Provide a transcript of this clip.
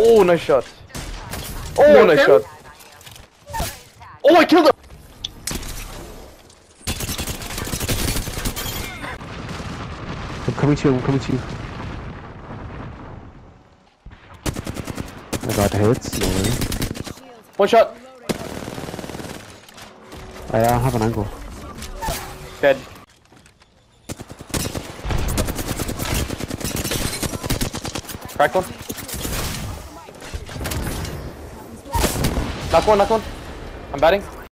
Oh, nice shot. Oh, nice shot. Oh, I killed him! I'm coming to you, I'm coming to you. I got hits, no way. One shot. I have an angle. Dead. Cracked one. Knock one, knock one. I'm batting.